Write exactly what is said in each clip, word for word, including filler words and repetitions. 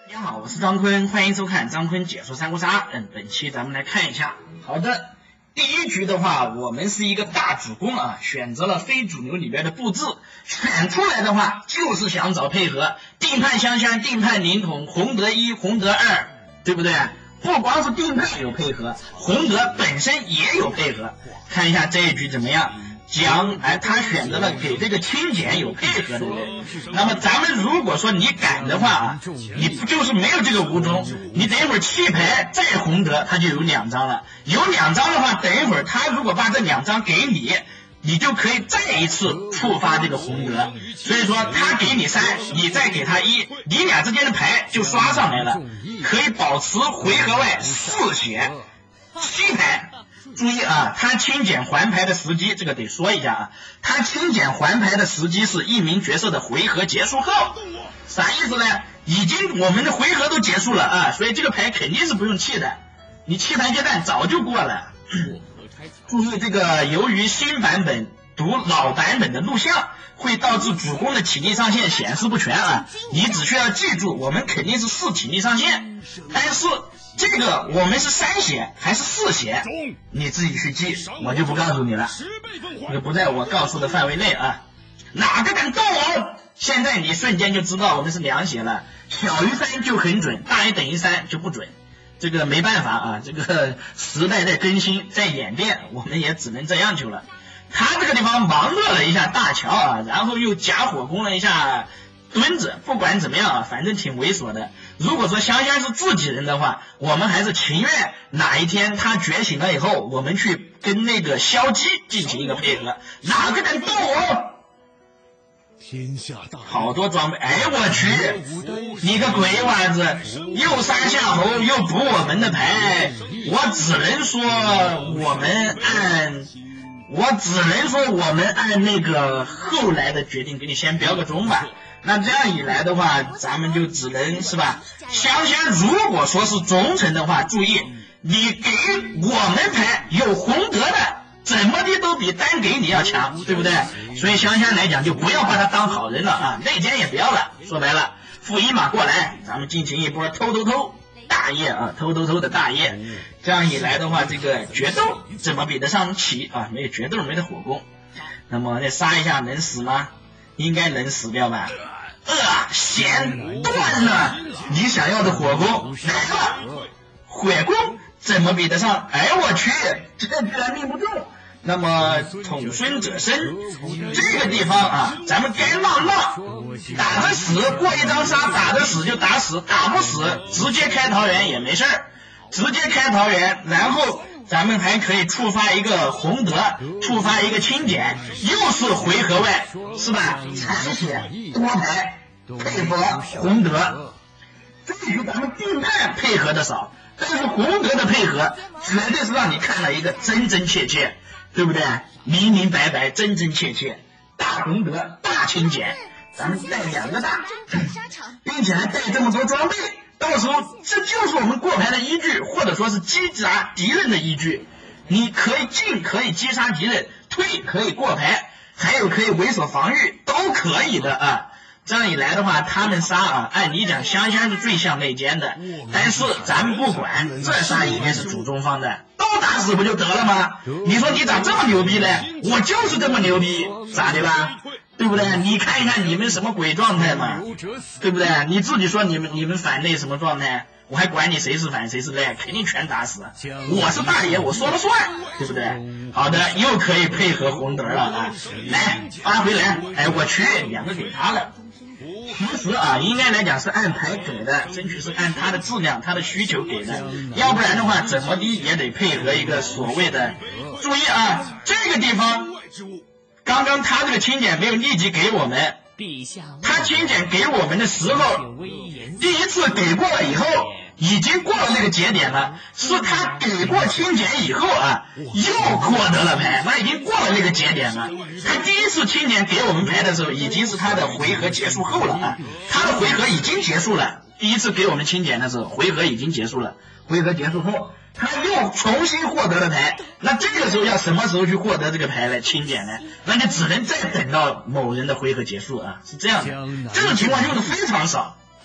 大家好，我是张坤，欢迎收看张坤解说三国杀。嗯，本期咱们来看一下。好的，第一局的话，我们是一个大主攻啊，选择了非主流里边的布置，选出来的话就是想找配合，定判香香，定判灵统，洪德一，洪德二，对不对？不光是定判有配合，洪德本身也有配合。看一下这一局怎么样？将哎，他选择了给这个清简有配合的人。那么咱们如果说你敢的话啊，你不就是没有这个无中，你等一会儿弃牌再洪德，他就有两张了。有两张的话，等一会儿他如果把这两张给你，你就可以再一次触发这个洪德。所以说他给你三，你再给他一，你俩之间的牌就刷上来了，可以保持回合外四血七牌。注意啊，他清简还牌的时机，这个得说一下啊。他清简还牌的时机是一名角色的回合结束后，啥意思呢？已经我们的回合都结束了啊，所以这个牌肯定是不用弃的，你弃牌阶段早就过了。注意这个，由于新版本读老版本的录像，会导致主攻的体力上限显示不全啊。你只需要记住，我们肯定是四体力上限，但是这个我们是三血还是四血，你自己去记，我就不告诉你了，这个不在我告诉的范围内啊。哪个敢动我？现在你瞬间就知道我们是两血了，小于三就很准，大于等于三就不准。这个没办法啊，这个时代在更新，在演变，我们也只能这样去了。他这个地方忙热了一下大乔啊，然后又假火攻了一下墩子，不管怎么样啊，反正挺猥琐的。如果说香香是自己人的话，我们还是情愿哪一天他觉醒了以后，我们去跟那个萧姬进行一个配合。哪个敢动我？天下大好多装备，哎我去，你个鬼娃子，又杀夏侯又补我们的牌，我只能说我们按。我只能说我们按那个后来的决定给你先标个中吧。那这样一来的话，咱们就只能是吧，香香如果说是忠诚的话，注意你给我们牌有洪德的，怎么的都比单给你要强，对不对？所以香香来讲就不要把他当好人了啊，内奸也不要了。说白了，负一码过来，咱们进行一波偷偷偷大业啊，偷偷偷的大业。这样一来的话，这个决斗怎么比得上棋啊？没有决斗，没得火攻。那么再杀一下能死吗？应该能死掉吧？呃，弦断了，你想要的火攻来了，火攻怎么比得上？哎我去，这居然命不中。那么统孙者生这个地方啊，咱们该让让，打得死过一张杀，打得死就打死，打不死直接开桃园也没事儿。直接开桃园，然后咱们还可以触发一个洪德，触发一个清简，又是回合外，是吧？残血多牌配合洪德，这局咱们定判配合的少，但是洪德的配合绝对是让你看了一个真真切切，对不对？明明白白，真真切切，大洪德，大清简，咱们带两个大，并且还带这么多装备。到时候这就是我们过牌的依据，或者说是击杀敌人的依据。你可以进，可以击杀敌人；退可以过牌，还有可以猥琐防御，都可以的啊。这样一来的话，他们杀啊，按理讲香香是最像内奸的，但是咱们不管，这杀应该是主中方的，都打死不就得了吗？你说你咋这么牛逼呢？我就是这么牛逼，咋的吧？对不对？你看一看你们什么鬼状态嘛，对不对？你自己说你们你们反内什么状态？我还管你谁是反谁是内，肯定全打死。我是大爷，我说了算，对不对？好的，又可以配合洪德了啊！来发回来，哎我去，两个给他了。其实啊，应该来讲是按牌给的，争取是按他的质量、他的需求给的，要不然的话，怎么的也得配合一个所谓的。注意啊，这个地方。刚刚他这个清简没有立即给我们，他清简给我们的时候，第一次给过了以后，已经过了那个节点了，是他给过清简以后啊，又获得了牌，他已经过了那个节点了。他第一次清简给我们牌的时候，已经是他的回合结束后了啊，他的回合已经结束了。第一次给我们清简的时候，回合已经结束了，回合结束后。他又重新获得了牌，那这个时候要什么时候去获得这个牌来清点呢？那就只能再等到某人的回合结束啊，是这样的。这种情况用的非常少，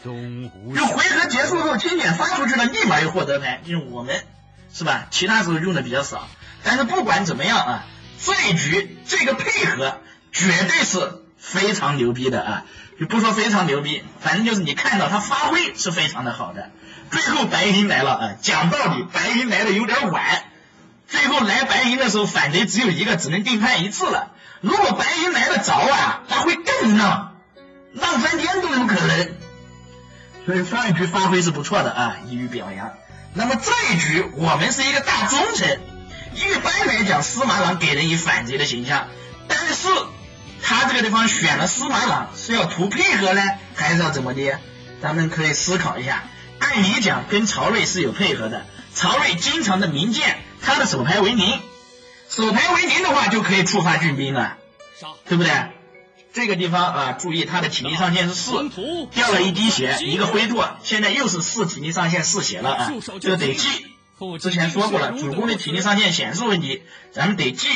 就回合结束后，清点发出去了，立马又获得牌，就是我们是吧？其他时候用的比较少，但是不管怎么样啊，这一局这个配合绝对是非常牛逼的啊！就不说非常牛逼，反正就是你看到他发挥是非常的好的。最后白银来了啊，讲道理，白银来的有点晚。最后来白银的时候，反贼只有一个，只能定判一次了。如果白银来的早啊，他会更浪，浪翻天都有可能。所以上一局发挥是不错的啊，予以表扬。那么这一局我们是一个大忠臣，一般来讲司马朗给人以反贼的形象，但是他这个地方选了司马朗是要图配合呢，还是要怎么的？咱们可以思考一下。按理讲跟曹睿是有配合的，曹睿经常的明剑，他的手牌为零，手牌为零的话就可以触发郡兵了，对不对？这个地方啊，注意他的体力上限是四，掉了一滴血，一个挥拓，现在又是四体力上限四血了啊，这个得记。之前说过了，主公的体力上限显示问题，咱们得记。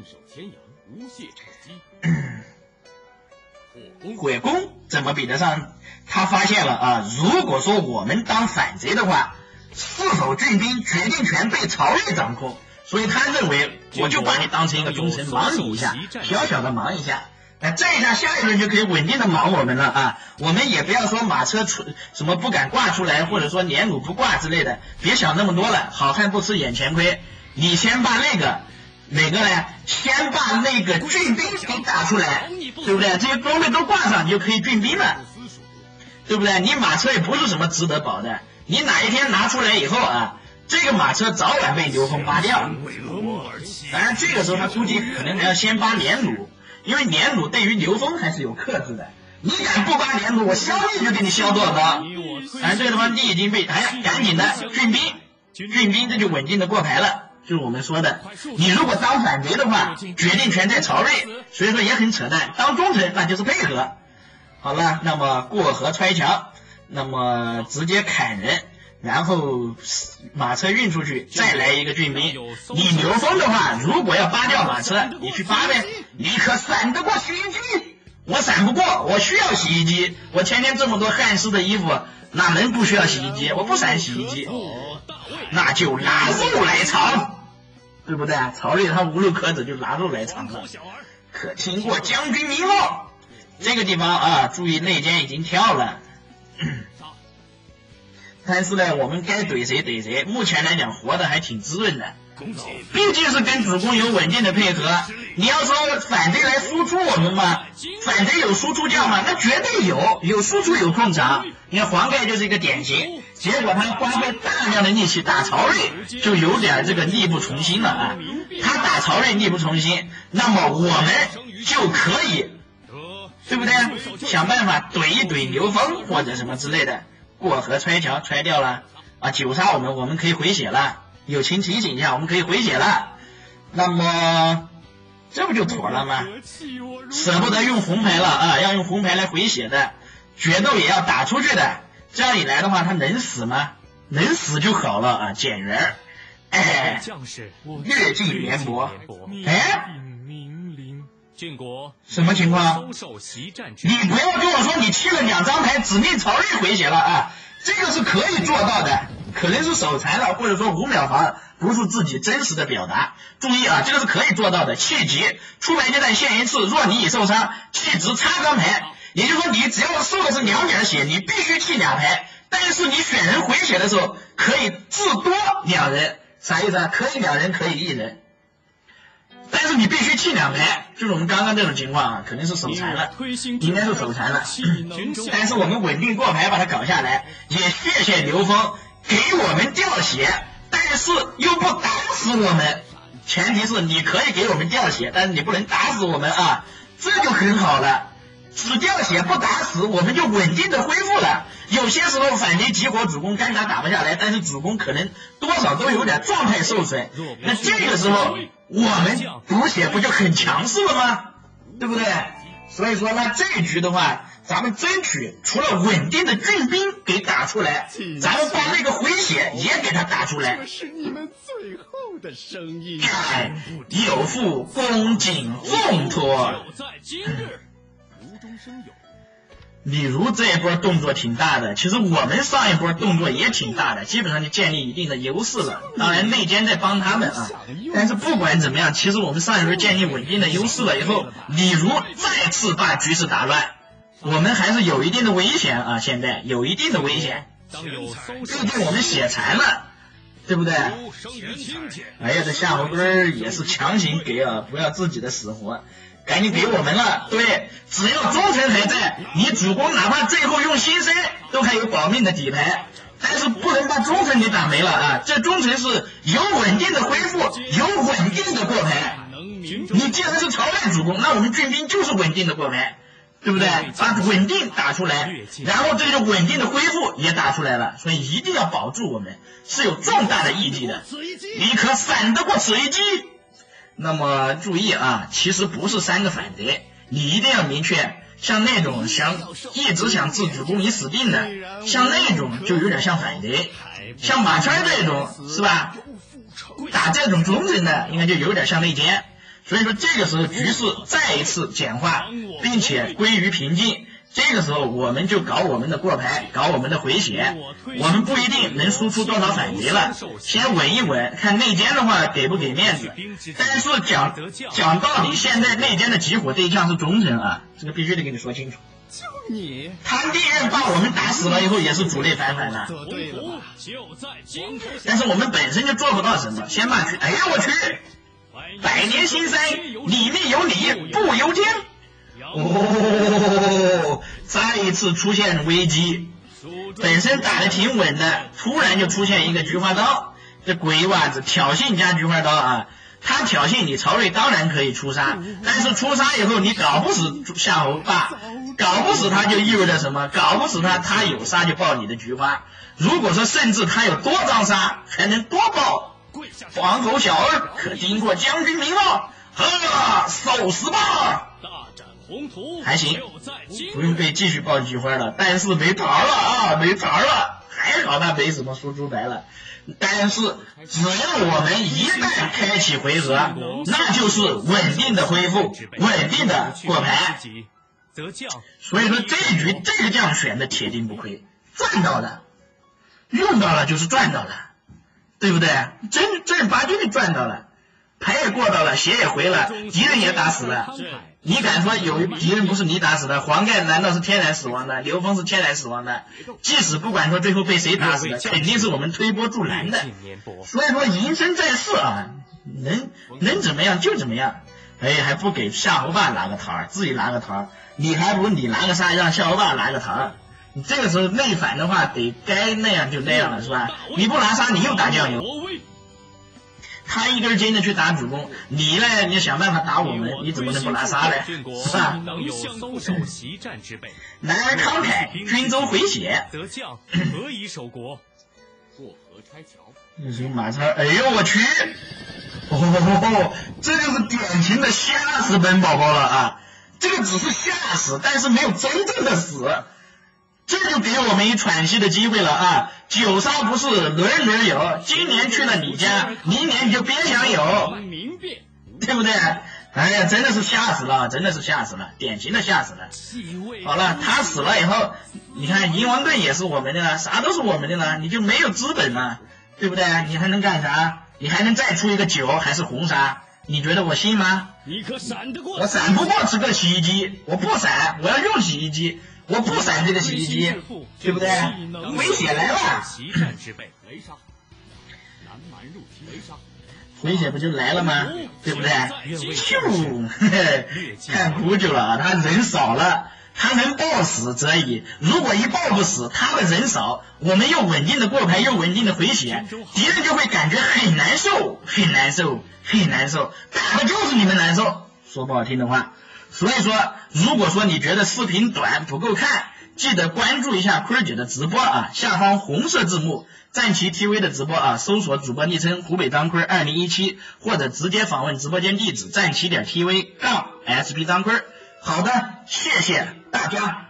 火攻怎么比得上？他发现了啊，如果说我们当反贼的话，四手郡兵决定权被曹睿掌控，所以他认为我就把你当成一个忠臣，忙你一下，小小的忙一下。那这一下下一轮就可以稳定的忙我们了啊！我们也不要说马车出什么不敢挂出来，或者说连弩不挂之类的，别想那么多了。好汉不吃眼前亏，你先把那个哪个呢？先把那个郡兵给打出来，对不对？这些装备都挂上，你就可以郡兵了，对不对？你马车也不是什么值得保的，你哪一天拿出来以后啊，这个马车早晚被刘封扒掉。当然这个时候他估计可能还要先扒连弩。因为连弩对于刘封还是有克制的，你敢不扒连弩，我削你就给你削多少刀。反正这个地方地已经被，哎呀，赶紧的郡兵，郡兵这就稳定的过牌了，就是我们说的，你如果当反贼的话，决定权在曹睿，所以说也很扯淡。当忠臣那就是配合。好了，那么过河穿墙，那么直接砍人。然后马车运出去，再来一个郡兵。你刘封的话，如果要扒掉马车，你去扒呗，你可闪得过洗衣机？我闪不过，我需要洗衣机。我天天这么多汗湿的衣服，哪能不需要洗衣机？我不闪洗衣机，那就拿肉来尝，对不对？曹睿他无路可走，就拿肉来尝了。可听过将军名号？这个地方啊，注意内奸已经跳了。但是呢，我们该怼谁怼谁，目前来讲活得还挺滋润的，毕竟是跟主公有稳定的配合。你要说反贼来输出我们吗？反贼有输出将吗？那绝对有，有输出有控场。你看黄盖就是一个典型，结果他花费大量的力气打曹睿，就有点这个力不从心了啊。他打曹睿力不从心，那么我们就可以，对不对？想办法怼一怼刘封或者什么之类的。过河穿桥穿掉了啊！九杀我们，我们可以回血了。友情提醒一下，我们可以回血了。那么这不就妥了吗？舍不得用红牌了啊，要用红牌来回血的，决斗也要打出去的。这样一来的话，他能死吗？能死就好了啊！减员，哎，越境联博，哎。 郡国什么情况？你不要跟我说你弃了两张牌，指命曹睿回血了啊！这个是可以做到的，可能是手残了，或者说五秒防不是自己真实的表达。注意啊，这个是可以做到的。弃疾出牌阶段限一次，若你已受伤，弃值插张牌，也就是说你只要受的是两点血，你必须弃两牌。但是你选人回血的时候，可以自多两人，啥意思啊？可以两人，可以一人。但是你必须弃两牌，就是我们刚刚这种情况啊，肯定是手残了，应该是手残了。但是我们稳定过牌把它搞下来，也谢谢刘封给我们掉血，但是又不打死我们。前提是你可以给我们掉血，但是你不能打死我们啊，这就很好了。只掉血不打死，我们就稳定的恢复了。有些时候反贼急火，主公尴尬打不下来，但是主公可能多少都有点状态受损，那这个时候我们补血不就很强势了吗？对不对？所以说那这一局的话，咱们争取除了稳定的郡兵给打出来，咱们把那个回血也给他打出来。 这是你们最后的声音。 哎，有负恭敬重托。 在今日无中生有。 李儒这一波动作挺大的，其实我们上一波动作也挺大的，基本上就建立一定的优势了。当然内奸在帮他们啊，但是不管怎么样，其实我们上一轮建立稳定的优势了以后，李儒再次把局势打乱，我们还是有一定的危险啊，现在有一定的危险，毕竟我们血残了，对不对？哎呀，这夏侯惇也是强行给啊，不要自己的死活。赶紧给我们了，对，只要忠臣还在，你主公哪怕最后用心身，都还有保命的底牌，但是不能把忠臣给打没了啊！这忠臣是有稳定的恢复，有稳定的过牌。你既然是朝代主公，那我们军兵就是稳定的过牌，对不对？把稳定打出来，然后这个稳定的恢复也打出来了，所以一定要保住我们，是有重大的意义的。你可闪得过此一击。那么注意啊，其实不是三个反贼，你一定要明确，像那种想一直想置主公于死地的，像那种就有点像反贼，像马圈这种是吧？打这种忠臣的，应该就有点像内奸。所以说这个时候局势再一次简化，并且归于平静。这个时候我们就搞我们的过牌，搞我们的回血，我们不一定能输出多少反贼了，先稳一稳，看内奸的话给不给面子。但是讲讲道理，现在内奸的集火对象是忠臣啊，这个必须得跟你说清楚。他第一任把我们打死了以后也是主力反反的，但是我们本身就做不到什么，先把去，哎呀我去，百年兴衰，里面有理不由天。哦，再一次出现危机，本身打得挺稳的，突然就出现一个菊花刀，这鬼娃子挑衅加菊花刀啊！他挑衅你曹睿当然可以出杀，但是出杀以后你搞不死夏侯霸，搞不死他就意味着什么？搞不死他，他有杀就爆你的菊花。如果说甚至他有多张杀，还能多爆。黄口小儿可听过将军名号？呵，受死吧！还行，不用被继续爆菊花了，但是没桃了啊，没桃了，还好他没什么输出牌了。但是只要我们一旦开启回合，那就是稳定的恢复，稳定的过牌。所以说这一局这个将选的铁定不亏，赚到了，用到了就是赚到了，对不对？真正儿八经的赚到了，牌也过到了，血也回了，敌人也打死了。你敢说有敌人不是你打死的？黄盖难道是天然死亡的？刘封是天然死亡的？即使不管说最后被谁打死的，肯定是我们推波助澜的。所以说营生在世啊，能能怎么样就怎么样。哎，还不给夏侯霸拿个桃，自己拿个桃，你还不如你拿个杀让夏侯霸拿个桃。你这个时候内反的话，得该那样就那样了，是吧？你不拿杀，你又打酱油。他一根筋的去打主公，你呢？你想办法打我们，你怎么能不拿杀呢？是吧？男儿慷慨，军州回血， 得将何以守国？ 过河拆桥。 这是马超，哎呦我去！哦，这就是典型的吓死本宝宝了啊！这个只是吓死，但是没有真正的死。这就给我们一喘息的机会了啊！九杀不是轮轮有，今年去了你家，明年你就别想有，对不对？哎呀，真的是吓死了，真的是吓死了，典型的吓死了。好了，他死了以后，你看银王盾也是我们的了，啥都是我们的了，你就没有资本了，对不对？你还能干啥？你还能再出一个九还是红杀？你觉得我信吗？ 你可闪得过？ 我闪不过这个洗衣机，我不闪，我要用洗衣机。我不闪这个洗衣机，对不对？回血来了，回血不就来了吗？对不对？咻，看苦久了，他人少了，他能爆死则已。如果一爆不死，他的人少，我们又稳定的过牌，又稳定的回血，敌人就会感觉很难受，很难受，很难受，打的就是你们难受。说不好听的话。所以说，如果说你觉得视频短不够看，记得关注一下坤儿姐的直播啊，下方红色字幕战旗 T V 的直播啊，搜索主播昵称湖北张坤二零一七，或者直接访问直播间地址战旗点 T V 杠 S P 张坤。好的，谢谢大家。